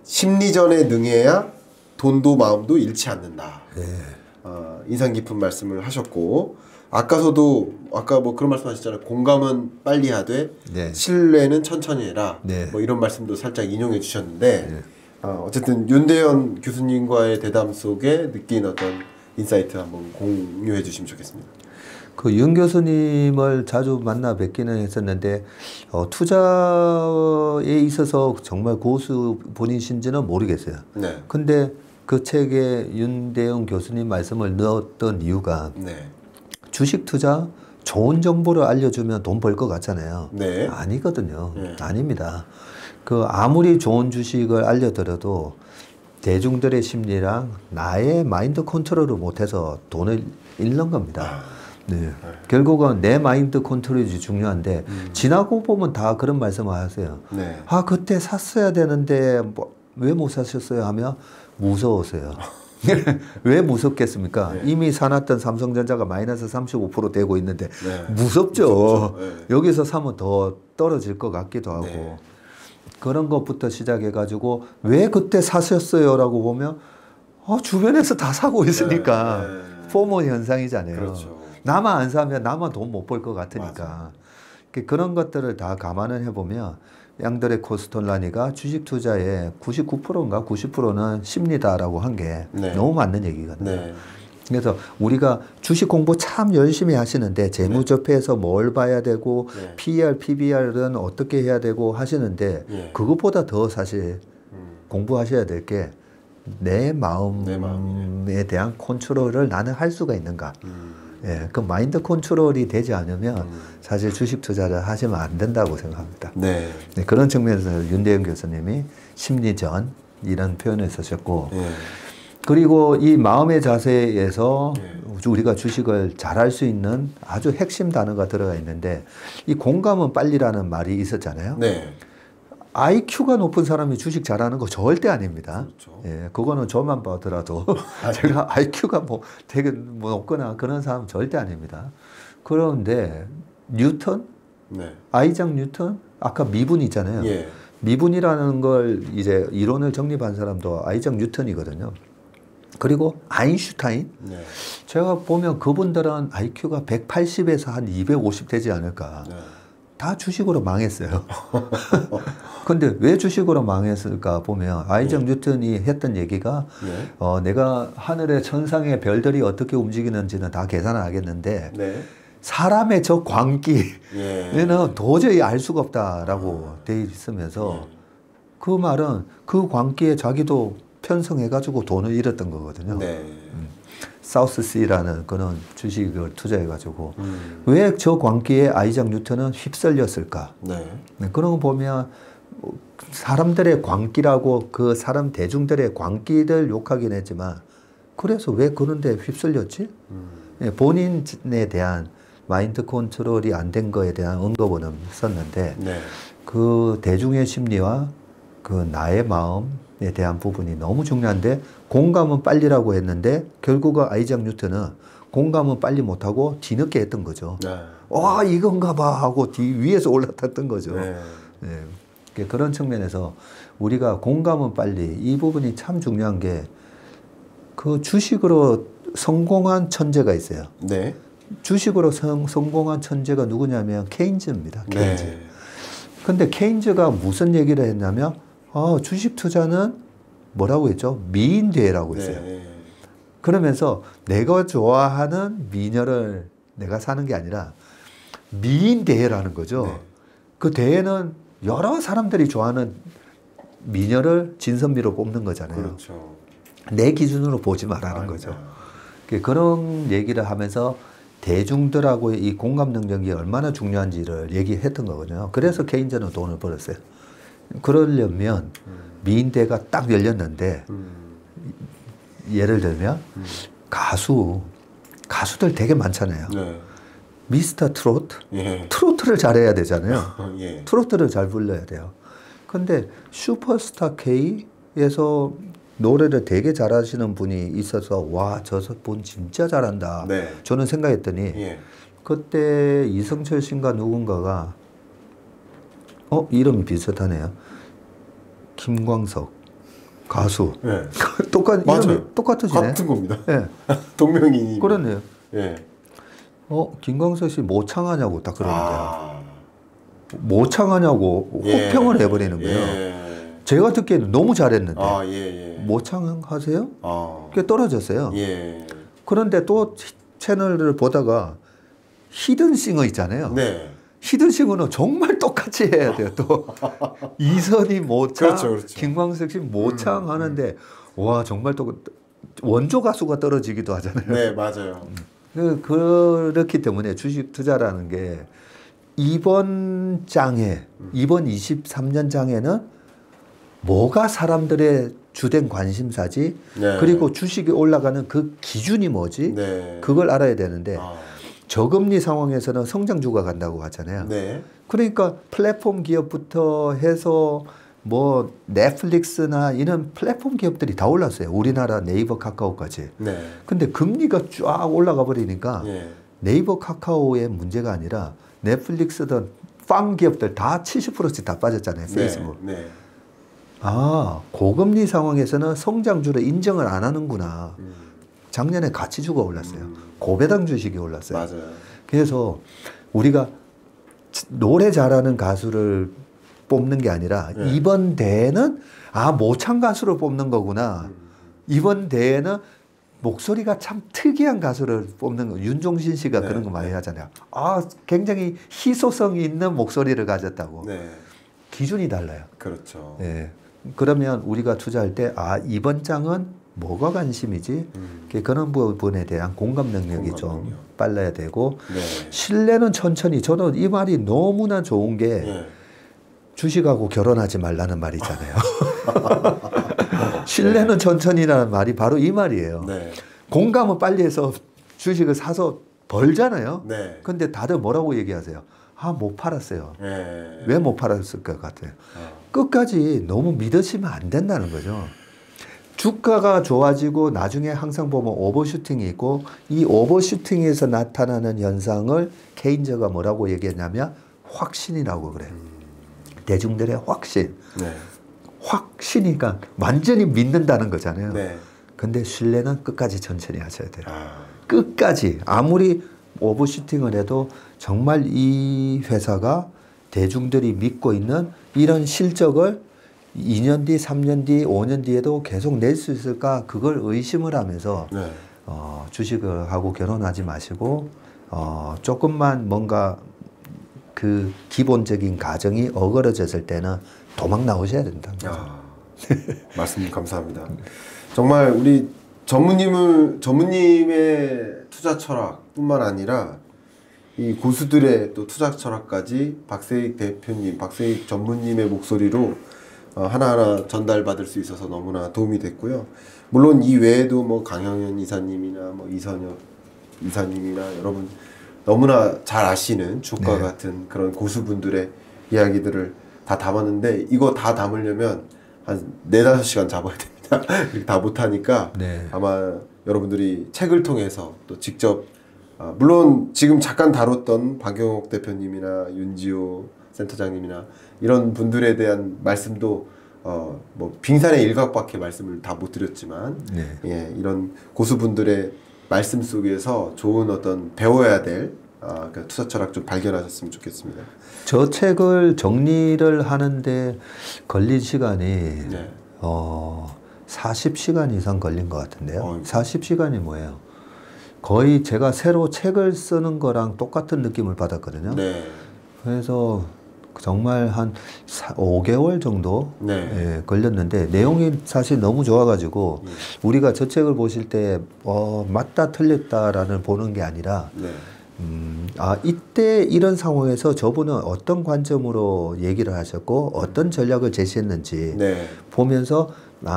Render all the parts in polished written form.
심리전에 능해야 돈도 마음도 잃지 않는다. 네. 인상 깊은 말씀을 하셨고, 아까 뭐 그런 말씀하셨잖아요. 공감은 빨리 하되 네. 신뢰는 천천히 해라. 네. 뭐 이런 말씀도 살짝 인용해 주셨는데, 네. 어쨌든 윤대현 교수님과의 대담 속에 느낀 어떤 인사이트 한번 공유해 주시면 좋겠습니다. 그 윤 교수님을 자주 만나 뵙기는 했었는데 투자에 있어서 정말 고수 분이신지는 모르겠어요. 네. 근데 그 책에 윤대현 교수님 말씀을 넣었던 이유가 네. 주식 투자 좋은 정보를 알려주면 돈 벌 것 같잖아요. 네. 아니거든요. 네. 아닙니다. 그 아무리 좋은 주식을 알려드려도 대중들의 심리랑 나의 마인드 컨트롤을 못해서 돈을 잃는 겁니다. 네. 결국은 내 마인드 컨트롤이 중요한데 지나고 보면 다 그런 말씀을 하세요. 네. 아 그때 샀어야 되는데 왜 못 사셨어요 하면 무서워서요. 왜 무섭겠습니까? 네. 이미 사놨던 삼성전자가 마이너스 35% 되고 있는데 네. 무섭죠. 네. 여기서 사면 더 떨어질 것 같기도 하고 네. 그런 것부터 시작해가지고 왜 그때 사셨어요? 라고 보면 주변에서 다 사고 있으니까 네. 포모 현상이잖아요. 그렇죠. 나만 안 사면 나만 돈 못 벌 것 같으니까. 맞아. 그런 것들을 다 감안을 해보면 양들의 코스톨라니가 주식 투자의 99%인가 90%는 심리다라고 한 게 네. 너무 맞는 얘기거든요. 네. 그래서 우리가 주식 공부 참 열심히 하시는데 재무제표에서 뭘 봐야 되고 네. PER, PBR은 어떻게 해야 되고 하시는데 네. 그것보다 더 사실 공부하셔야 될 게 내 마음에 대한 컨트롤을 나는 할 수가 있는가. 예, 그 마인드 컨트롤이 되지 않으면 사실 주식 투자를 하시면 안 된다고 생각합니다. 네. 네, 그런 측면에서 윤대현 교수님이 심리전 이런 표현을 쓰셨고 네. 그리고 이 마음의 자세에서 우리가 주식을 잘할 수 있는 아주 핵심 단어가 들어가 있는데 이 공감은 빨리라는 말이 있었잖아요. 네. IQ가 높은 사람이 주식 잘하는 거 절대 아닙니다. 그렇죠. 예, 그거는 저만 봐더라도 제가 IQ가 뭐 되게 뭐 높거나 그런 사람 절대 아닙니다. 그런데 뉴턴, 네. 아이작 뉴턴, 아까 미분 있잖아요. 예. 미분이라는 걸 이제 이론을 정립한 사람도 아이작 뉴턴이거든요. 그리고 아인슈타인. 네. 제가 보면 그분들은 IQ가 180에서 한 250 되지 않을까. 네. 다 주식으로 망했어요. 근데 왜 주식으로 망했을까 보면 아이작 뉴턴이 했던 얘기가 내가 하늘의 천상의 별들이 어떻게 움직이는지는 다 계산을 하겠는데 네. 사람의 저 광기에는 도저히 알 수가 없다라고 돼 있으면서 그 말은 그 광기에 자기도 편성해가지고 돈을 잃었던 거거든요. 네. 사우스시라는 그런 주식을 투자해가지고 왜 저 광기에 아이작 뉴턴은 휩쓸렸을까? 네. 그런 거 보면 사람들의 광기라고 그 사람 대중들의 광기를 욕하긴 했지만 그래서 왜 그런 데 휩쓸렸지? 본인에 대한 마인드 컨트롤이 안 된 거에 대한 언급은 있었는데 네. 그 대중의 심리와 그 나의 마음에 대한 부분이 너무 중요한데 공감은 빨리라고 했는데 결국은 아이작 뉴턴은 공감은 빨리 못하고 뒤늦게 했던 거죠. 네. 와 이건가 봐 하고 뒤 위에서 올라탔던 거죠. 네. 네. 그런 측면에서 우리가 공감은 빨리 이 부분이 참 중요한 게 그 주식으로 성공한 천재가 있어요. 네. 주식으로 성공한 천재가 누구냐면 케인즈입니다. 케인즈. 네. 근데 케인즈가 무슨 얘기를 했냐면 주식 투자는 뭐라고 했죠? 미인대회라고 했어요. 네. 그러면서 내가 좋아하는 미녀를 내가 사는 게 아니라 미인대회라는 거죠. 네. 그 대회는 여러 사람들이 좋아하는 미녀를 진선미로 뽑는 거잖아요. 그렇죠. 내 기준으로 보지 말라는 거죠. 그런 얘기를 하면서 대중들하고의 이 공감 능력이 얼마나 중요한지를 얘기했던 거거든요. 그래서 케인즈는 돈을 벌었어요. 그러려면 미인대가 딱 열렸는데 예를 들면 가수들 되게 많잖아요. 네. 미스터 트로트? 예. 트로트를 잘해야 되잖아요. 예. 트로트를 잘 불러야 돼요. 근데 슈퍼스타 K에서 노래를 되게 잘하시는 분이 있어서 와, 저 분 진짜 잘한다. 네. 저는 생각했더니 예. 그때 이승철 씨인가 누군가가 이름이 비슷하네요. 김광석. 가수. 예. 이름이 맞아요. 똑같으시네. 같은 겁니다. 예. 동명이인. 그렇네요. 예. 김광석 씨 모창하냐고 딱 그러는데요. 아. 모창하냐고 예. 혹평을 해버리는 거예요. 예. 제가 듣기에는 너무 잘했는데 아, 예, 예. 모창하세요? 아. 그게 떨어졌어요. 예. 그런데 또 채널을 보다가 히든싱어 있잖아요. 네. 히든싱어는 정말 똑같이 해야 돼요. 또 이선희 모창, 그렇죠, 그렇죠. 김광석 씨 모창 하는데 와 정말 또 원조 가수가 떨어지기도 하잖아요. 네, 맞아요. 그렇기 때문에 주식 투자라는 게 이번 장에 이번 23년 장에는 뭐가 사람들의 주된 관심사지? 네. 그리고 주식이 올라가는 그 기준이 뭐지? 네. 그걸 알아야 되는데 아. 저금리 상황에서는 성장주가 간다고 하잖아요. 네. 그러니까 플랫폼 기업부터 해서 뭐 넷플릭스나 이런 플랫폼 기업들이 다 올랐어요. 우리나라 네이버 카카오까지. 네. 근데 금리가 쫙 올라가 버리니까 예. 네이버 카카오의 문제가 아니라 넷플릭스든 빵 기업들 다 70%씩 다 빠졌잖아요. 페이스북. 네. 네. 아, 고금리 상황에서는 성장주를 인정을 안 하는구나. 작년에 가치주가 올랐어요. 고배당 주식이 올랐어요. 맞아요. 그래서 우리가 노래 잘하는 가수를 뽑는 게 아니라 네. 이번 대회는 모창 가수를 뽑는 거구나. 이번 대회는 목소리가 참 특이한 가수를 뽑는 거. 윤종신 씨가 네. 그런 거 많이 하잖아요. 굉장히 희소성이 있는 목소리를 가졌다고. 네. 기준이 달라요. 그렇죠. 예. 그러면 우리가 투자할 때 이번 장은 뭐가 관심이지? 그런 부분에 대한 공감 능력이 좀 빨라야 되고 네. 신뢰는 천천히. 저는 이 말이 너무나 좋은 게 네. 주식하고 결혼하지 말라는 말이잖아요. 신뢰는 천천히라는 말이 바로 이 말이에요. 네. 공감은 빨리 해서 주식을 사서 벌잖아요. 네. 근데 다들 뭐라고 얘기하세요? 못 팔았어요. 네. 왜 못 팔았을 것 같아요? 끝까지 너무 믿으시면 안 된다는 거죠. 주가가 좋아지고 나중에 항상 보면 오버슈팅이 있고 이 오버슈팅에서 나타나는 현상을 케인저가 뭐라고 얘기했냐면 확신이라고 그래요. 대중들의 확신. 네. 확신이니까 완전히 믿는다는 거잖아요. 네. 근데 신뢰는 끝까지 천천히 하셔야 돼요. 아. 끝까지 아무리 오버슈팅을 해도 정말 이 회사가 대중들이 믿고 있는 이런 실적을 2년 뒤, 3년 뒤, 5년 뒤에도 계속 낼 수 있을까? 그걸 의심을 하면서 네. 주식을 하고 결혼하지 마시고 조금만 뭔가 그 기본적인 가정이 어그러졌을 때는 도망 나오셔야 된다는 거죠. 말씀 감사합니다. 정말 우리 전무님의 투자 철학뿐만 아니라 이 고수들의 또 투자 철학까지 박세익 대표님, 박세익 전무님의 목소리로 하나하나 전달받을 수 있어서 너무나 도움이 됐고요. 물론 이 외에도 뭐 강영현 이사님이나 뭐 이선혁 이사님이나 여러분 너무나 잘 아시는 주가 네. 같은 그런 고수분들의 이야기들을 다 담았는데 이거 다 담으려면 한 4-5시간 잡아야 됩니다. 이렇게 다 못하니까 네. 아마 여러분들이 책을 통해서 또 직접 물론 지금 잠깐 다뤘던 박용옥 대표님이나 윤지호 센터장님이나 이런 분들에 대한 말씀도 뭐 빙산의 일각밖에 말씀을 다 못 드렸지만 네. 예, 이런 고수분들의 말씀 속에서 좋은 어떤 배워야 될 그 투자 철학 좀 발견하셨으면 좋겠습니다. 저 책을 정리를 하는데 걸린 시간이 네. 40시간 이상 걸린 것 같은데요. 어이구. 40시간이 뭐예요? 거의 제가 새로 책을 쓰는 거랑 똑같은 느낌을 받았거든요. 네. 그래서 정말 한 5개월 정도 네. 예, 걸렸는데 내용이 사실 너무 좋아가지고 우리가 저 책을 보실 때 맞다 틀렸다라는 보는 게 아니라 네. 이때 이런 상황에서 저분은 어떤 관점으로 얘기를 하셨고 어떤 전략을 제시했는지 네. 보면서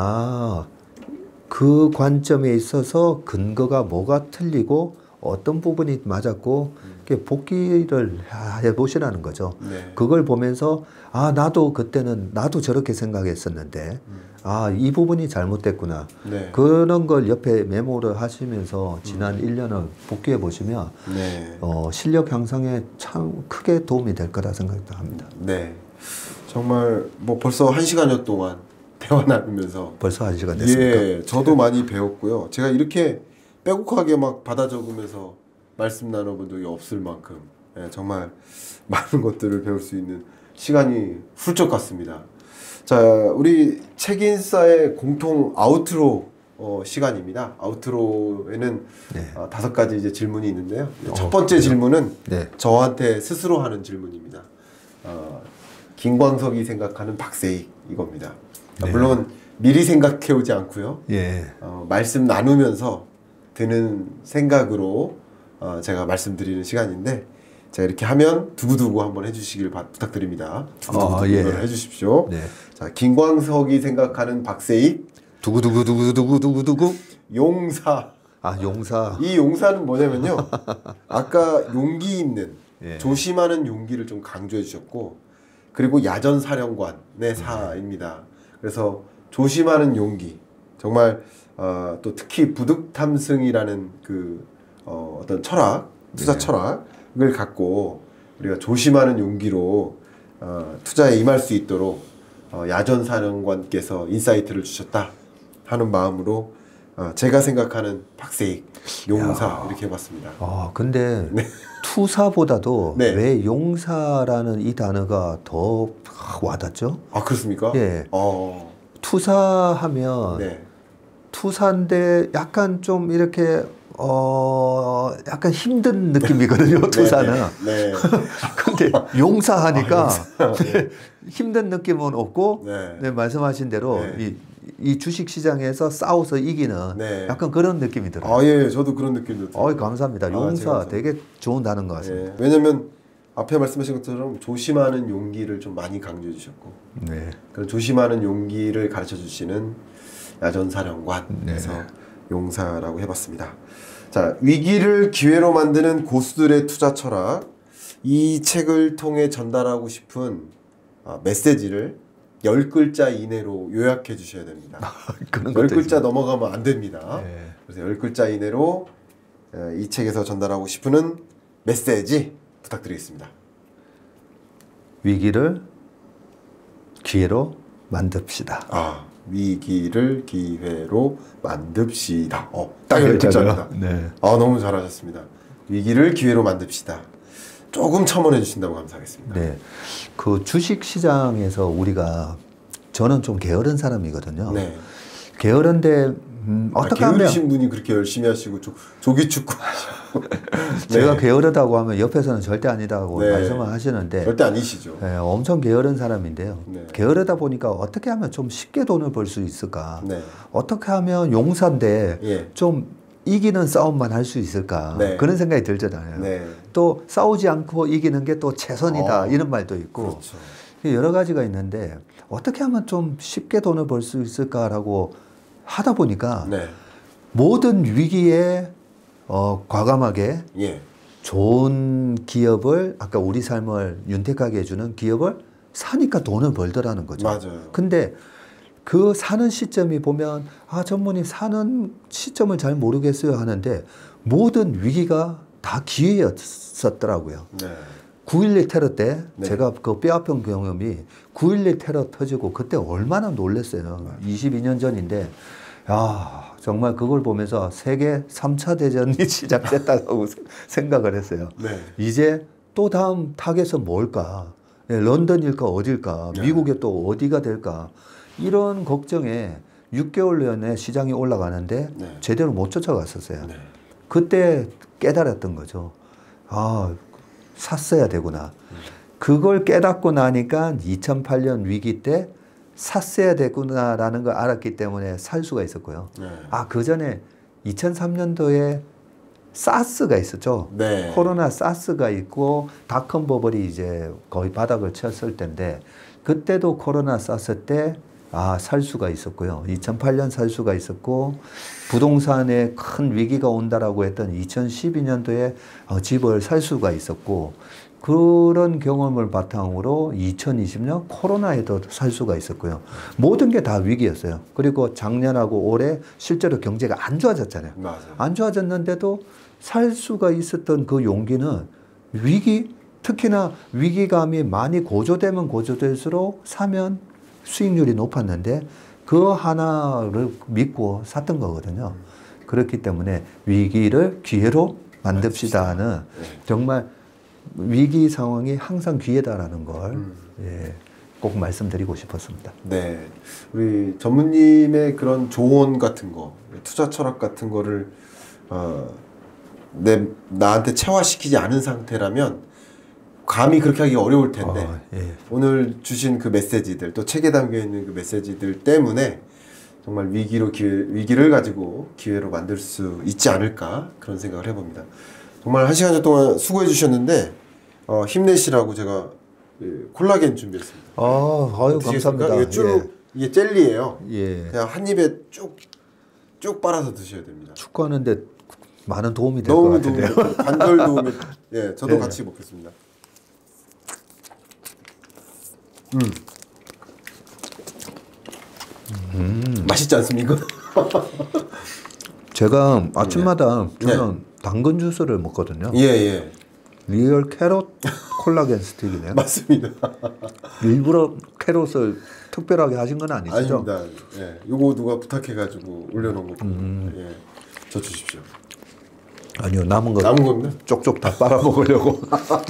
그 관점에 있어서 근거가 뭐가 틀리고 어떤 부분이 맞았고 복기를 해보시라는 거죠. 네. 그걸 보면서 나도 그때는 나도 저렇게 생각했었는데 이 부분이 잘못됐구나. 네. 그런 걸 옆에 메모를 하시면서 지난 1년을 복귀해 보시면 네. 실력 향상에 참 크게 도움이 될 거라 생각도 합니다. 네. 정말 뭐 벌써 1시간여 동안 대화 나누면서 벌써 1시간 됐습니까? 예, 저도 많이 배웠고요. 제가 이렇게 빼곡하게 막 받아 적으면서 말씀 나눠본 적이 없을 만큼 예, 정말 많은 것들을 배울 수 있는 시간이 훌쩍 갔습니다. 자, 우리 책인싸의 공통 아우트로 시간입니다. 아우트로에는 네. 5가지 이제 질문이 있는데요. 첫 번째 질문은 네. 저한테 스스로 하는 질문입니다. 김광석이 생각하는 박세익 이겁니다. 네. 물론 미리 생각해 오지 않고요. 예. 말씀 나누면서 드는 생각으로 제가 말씀드리는 시간인데 제가 이렇게 하면 두구두구 한번 해주시길 부탁드립니다. 두구두구 예. 해주십시오. 네. 자, 김광석이 생각하는 박세익 두구두구두구두구두구두구. 용사. 아, 용사. 이 용사는 뭐냐면요. 아까 용기 있는 예. 조심하는 용기를 좀 강조해 주셨고 그리고 야전사령관의 사입니다. 그래서 조심하는 용기 정말 또 특히 부득탐승이라는 그 어떤 철학 투자 철학을 갖고 우리가 조심하는 용기로 투자에 임할 수 있도록 야전사령관께서 인사이트를 주셨다 하는 마음으로 제가 생각하는 박세익 용사 이렇게 해봤습니다. 근데 투사보다도 네. 왜 용사라는 이 단어가 더 와닿죠? 아 그렇습니까? 예. 투사하면 네. 투사인데 약간 좀 이렇게 약간 힘든 느낌이거든요. 투사는. 네. 근데 용사하니까 네. 힘든 느낌은 없고 네. 네, 말씀하신 대로 네. 이 주식 시장에서 싸워서 이기는 네. 약간 그런 느낌이 들어요. 예, 저도 그런 느낌도 들어요. 감사합니다. 용사 제가 되게 좋은 단어인 것 같습니다. 네. 왜냐면 앞에 말씀하신 것처럼 조심하는 용기를 좀 많이 강조해 주셨고 네. 그런 조심하는 용기를 가르쳐 주시는 야전사령관에서 용사라고 해봤습니다. 자, 위기를 기회로 만드는 고수들의 투자 철학 이 책을 통해 전달하고 싶은 메시지를 10글자 이내로 요약해 주셔야 됩니다. 10글자 넘어가면 안 됩니다. 네. 그래서 10글자 이내로 이 책에서 전달하고 싶은 메시지 부탁드리겠습니다. 위기를 기회로 만듭시다. 위기를 기회로 만듭시다. 딱 10글자입니다. 네. 너무 잘하셨습니다. 위기를 기회로 만듭시다. 조금 첨언해 주신다고 감사하겠습니다. 네. 그 주식 시장에서 우리가 저는 좀 게으른 사람이거든요. 네. 게으른데 어떻게 하면 게으르신 분이 그렇게 열심히 하시고 조기 축구 하시고 제가 게으르다고 하면 옆에서는 절대 아니다고 네. 말씀을 하시는데 절대 아니시죠. 네, 엄청 게으른 사람인데요. 네. 게으르다 보니까 어떻게 하면 좀 쉽게 돈을 벌 수 있을까? 네. 어떻게 하면 용사인데 예. 좀 이기는 싸움만 할 수 있을까? 네. 그런 생각이 들잖아요. 네. 또 싸우지 않고 이기는 게 또 최선이다 이런 말도 있고 그렇죠. 여러 가지가 있는데 어떻게 하면 좀 쉽게 돈을 벌 수 있을까라고 하다 보니까 네. 모든 위기에 과감하게 예. 좋은 기업을 아까 우리 삶을 윤택하게 해주는 기업을 사니까 돈을 벌더라는 거죠. 맞아요. 근데 그 사는 시점이 보면 전문이 사는 시점을 잘 모르겠어요 하는데 모든 위기가 다 기회였었더라고요. 네. 9.11 테러 때 네. 제가 그 뼈아픈 경험이 9.11 테러 터지고 그때 얼마나 놀랐어요. 22년 전인데 정말 그걸 보면서 세계 3차 대전이 시작됐다고 생각을 했어요. 네. 이제 또 다음 타겟은 뭘까? 런던일까 어딜까? 네. 미국에 또 어디가 될까? 이런 걱정에 6개월 내내 시장이 올라가는데 네. 제대로 못 쫓아갔었어요. 네. 그때 깨달았던 거죠. 샀어야 되구나. 그걸 깨닫고 나니까 2008년 위기 때 샀어야 되구나라는 걸 알았기 때문에 살 수가 있었고요. 네. 그 전에 2003년도에 사스가 있었죠. 네. 코로나 사스가 있고 닷컴 버블이 이제 거의 바닥을 쳤을 때인데 그때도 코로나 사스 때 살 수가 있었고요. 2008년 살 수가 있었고 부동산에 큰 위기가 온다라고 했던 2012년도에 집을 살 수가 있었고 그런 경험을 바탕으로 2020년 코로나에도 살 수가 있었고요. 모든 게 다 위기였어요. 그리고 작년하고 올해 실제로 경제가 안 좋아졌잖아요. 맞아요. 안 좋아졌는데도 살 수가 있었던 그 용기는 특히나 위기감이 많이 고조되면 고조될수록 사면 수익률이 높았는데 그 하나를 믿고 샀던 거거든요. 그렇기 때문에 위기를 기회로 만듭시다는 정말 위기 상황이 항상 기회다라는 걸 예, 꼭 말씀드리고 싶었습니다. 네, 우리 전무님의 그런 조언 같은 거, 투자 철학 같은 거를 나한테 체화시키지 않은 상태라면 감히 그렇게 하기 어려울 텐데 예. 오늘 주신 그 메시지들 또 책에 담겨 있는 그 메시지들 때문에 정말 위기를 가지고 기회로 만들 수 있지 않을까 그런 생각을 해봅니다. 정말 1시간 동안 수고해 주셨는데 힘내시라고 제가 콜라겐 준비했습니다. 아유 감사합니다. 이게 쭉 이게 젤리예요. 예. 그냥 한 입에 쭉 빨아서 드셔야 됩니다. 축구하는데 많은 도움이 될 것 같은데요. 관절 도움이. 예, 저도 네. 같이 먹겠습니다. 맛있지 않습니까? 제가 아침마다 저는 당근 주스를 먹거든요. 예. 리얼 캐럿 콜라겐 스틱이네요. 맞습니다. 일부러 캐럿을 특별하게 하신 건 아니시죠? 아닙니다. 예, 요거 누가 부탁해가지고 올려놓은 거거든요. 예, 저 주십시오. 아니요, 남은 거 남은 겁니다. 쪽쪽 다 빨아 먹으려고.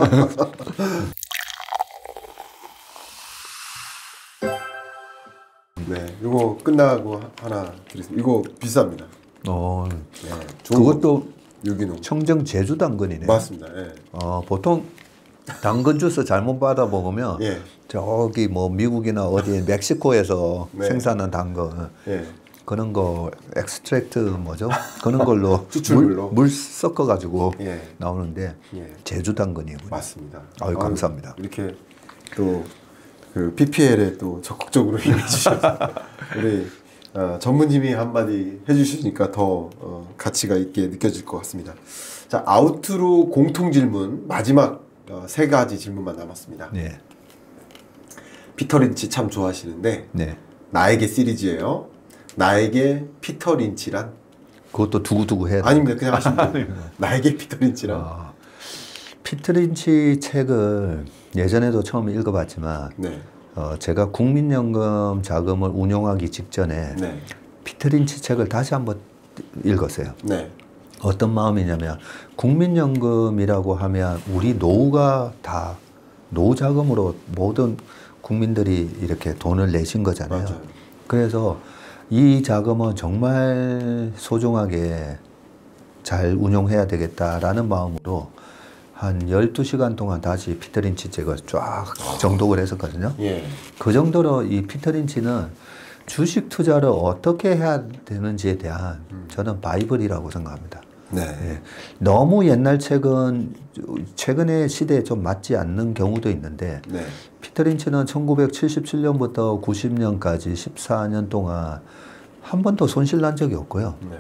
네, 요거 끝나고 하나 드리겠습니다. 이거 비쌉니다. 네, 좋은 그것도 유기농. 청정 제주 당근이네요. 맞습니다. 예. 보통 당근 주스 잘못 받아 먹으면 예. 저기 뭐 미국이나 어디 멕시코에서 네. 생산한 당근 예. 그런 거 엑스트랙트 뭐죠? 그런 걸로 추출물로 물 섞어 가지고 예. 나오는데 예. 제주 당근이군요. 맞습니다. 아유 감사합니다. 이렇게 또 그 PPL에 또 적극적으로 임해주셔서 우리 전무님이 한마디 해주시니까 더 가치가 있게 느껴질 것 같습니다. 자, 아우트로 공통 질문 마지막 3가지 질문만 남았습니다. 네. 피터 린치 참 좋아하시는데 네. 나에게 시리즈예요. 나에게 피터 린치란? 그것도 두고두고 해야 돼. 아닙니다. 그냥 하시면 돼요. 나에게 피터 린치란? 피터 린치 책을 예전에도 처음 읽어봤지만 네. 제가 국민연금 자금을 운용하기 직전에 네. 피터 린치 책을 다시 한번 읽었어요. 네. 어떤 마음이냐면 국민연금이라고 하면 우리 노후가 다 노후 자금으로 모든 국민들이 이렇게 돈을 내신 거잖아요. 맞아요. 그래서 이 자금은 정말 소중하게 잘 운용해야 되겠다라는 마음으로 한 12시간 동안 다시 피터 린치 책을 쫙 정독을 했었거든요. 예. 그 정도로 이 피터 린치는 주식 투자를 어떻게 해야 되는지에 대한 저는 바이블이라고 생각합니다. 네. 예. 너무 옛날 책은 최근의 시대에 좀 맞지 않는 경우도 있는데 네. 피터 린치는 1977년부터 90년까지 14년 동안 한 번도 손실 난 적이 없고요. 네.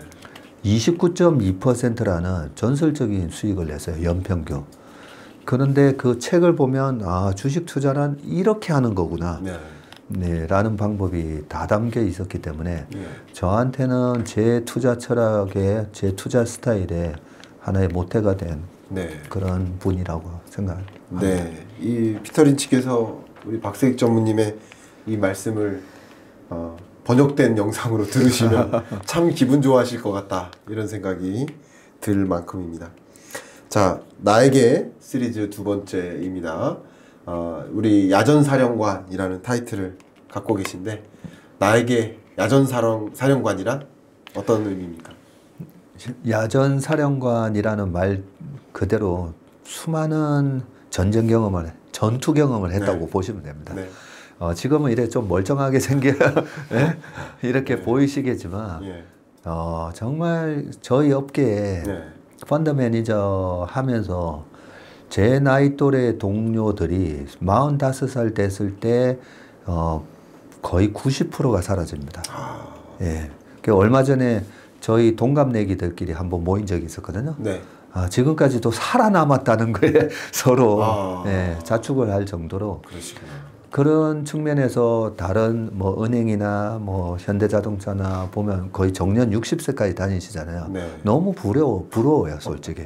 29.2%라는 전설적인 수익을 냈어요. 연평균. 그런데 그 책을 보면 주식 투자는 이렇게 하는 거구나. 네. 네, 라는 방법이 다 담겨 있었기 때문에 네. 저한테는 제 투자 철학에 제 투자 스타일에 하나의 모태가 된 네. 그런 분이라고 생각합니다. 네. 이 피터 린치께서 우리 박세익 전무님의 이 말씀을 번역된 영상으로 들으시면 참 기분 좋아하실 것 같다 이런 생각이 들 만큼입니다. 자, 나에게 시리즈 2번째입니다. 우리 야전사령관이라는 타이틀을 갖고 계신데 나에게 야전사령관이란 어떤 의미입니까? 야전사령관이라는 말 그대로 수많은 전쟁 경험을 전투 경험을 했다고 네. 보시면 됩니다. 네. 지금은 이래 좀 멀쩡하게 생겨 예? 이렇게 네. 보이시겠지만 예. 정말 저희 업계에 네. 펀드 매니저 하면서 제 나이 또래 동료들이 45살 됐을 때 거의 90%가 사라집니다. 예. 그 얼마 전에 저희 동갑내기들끼리 한번 모인 적이 있었거든요. 네. 지금까지도 살아남았다는 거에 서로 아. 자축을 할 정도로 그러시구나. 그런 측면에서 다른 뭐 은행이나 뭐 현대자동차나 보면 거의 정년 60세까지 다니시잖아요. 네. 너무 부러워요, 솔직히.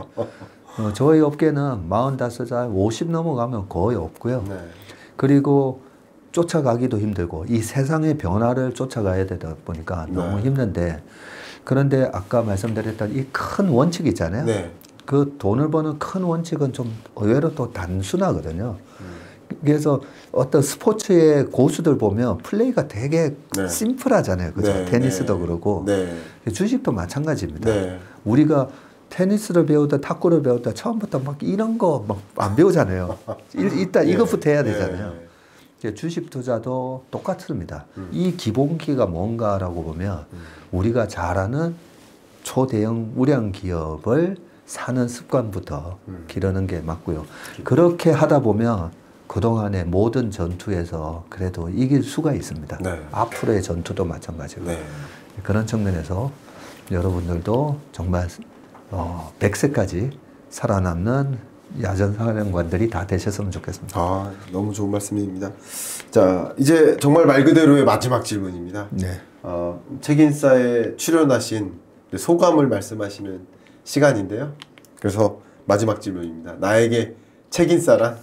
저희 업계는 45살, 50 넘어가면 거의 없고요. 네. 그리고 쫓아가기도 힘들고 이 세상의 변화를 쫓아가야 되다 보니까 너무 네. 힘든데 그런데 아까 말씀드렸던 이 큰 원칙 있잖아요. 네. 그 돈을 버는 큰 원칙은 좀 의외로 또 단순하거든요. 그래서 어떤 스포츠의 고수들 보면 플레이가 되게 네. 심플하잖아요. 그죠? 네, 테니스도 네. 그러고 네. 주식도 마찬가지입니다. 네. 우리가 테니스를 배우다 탁구를 배우다 처음부터 막 이런 거 막 안 배우잖아요. 일단 예, 이것부터 해야 예. 되잖아요. 주식 투자도 똑같습니다. 이 기본기가 뭔가라고 보면 우리가 잘 아는 초대형 우량 기업을 사는 습관부터 기르는 게 맞고요. 그렇게 하다 보면 그동안의 모든 전투에서 그래도 이길 수가 있습니다. 네. 앞으로의 전투도 마찬가지고. 네. 그런 측면에서 여러분들도 정말 100세까지 살아남는 야전사령관들이 다 되셨으면 좋겠습니다. 아, 너무 좋은 말씀입니다. 자, 이제 정말 말 그대로의 마지막 질문입니다. 네. 책인싸에 출연하신 소감을 말씀하시는 시간인데요. 그래서 마지막 질문입니다. 나에게 책인싸란?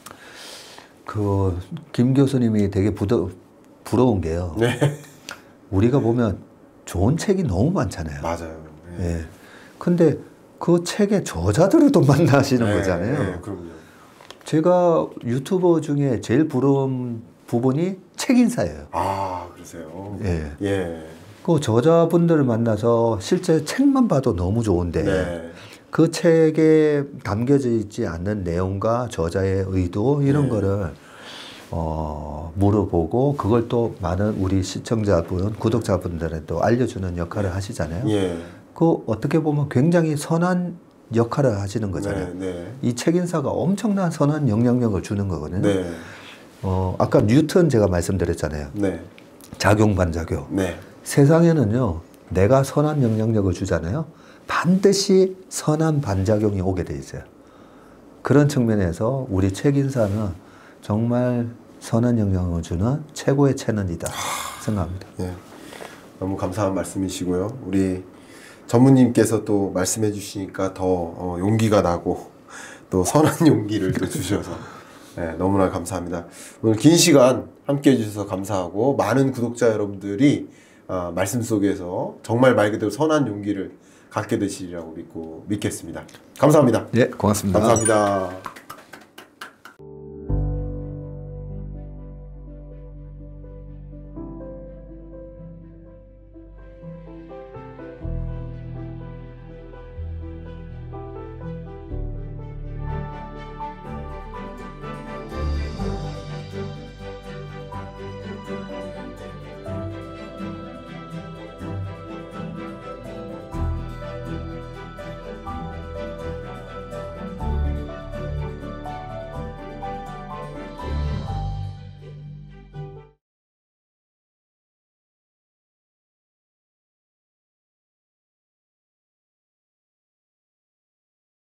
김 교수님이 되게 부러운 게요. 네. 우리가 보면 좋은 책이 너무 많잖아요. 맞아요. 네. 예. 근데 그 책의 저자들을 또 만나시는 네, 거잖아요. 네, 그럼요. 제가 유튜버 중에 제일 부러운 부분이 책인사예요. 아, 그러세요. 예. 예. 그 저자분들을 만나서 실제 책만 봐도 너무 좋은데 네. 그 책에 담겨져 있지 않는 내용과 저자의 의도 이런 네. 거를 물어보고 그걸 또 많은 우리 시청자분, 구독자분들한테 또 알려주는 역할을 하시잖아요. 예. 그 어떻게 보면 굉장히 선한 역할을 하시는 거잖아요. 네, 네. 이 책인사가 엄청난 선한 영향력을 주는 거거든요. 네. 아까 뉴턴 제가 말씀드렸잖아요. 네. 작용 반작용. 네. 세상에는요, 내가 선한 영향력을 주잖아요. 반드시 선한 반작용이 오게 돼 있어요. 그런 측면에서 우리 책인사는 정말 선한 영향을 주는 최고의 채널이다 생각합니다. 예. 너무 감사한 말씀이시고요. 우리 전무님께서 또 말씀해 주시니까 더 용기가 나고 또 선한 용기를 또 주셔서 네, 너무나 감사합니다. 오늘 긴 시간 함께 해주셔서 감사하고 많은 구독자 여러분들이 말씀 속에서 정말 말 그대로 선한 용기를 갖게 되시리라고 믿겠습니다. 감사합니다. 예, 고맙습니다. 감사합니다.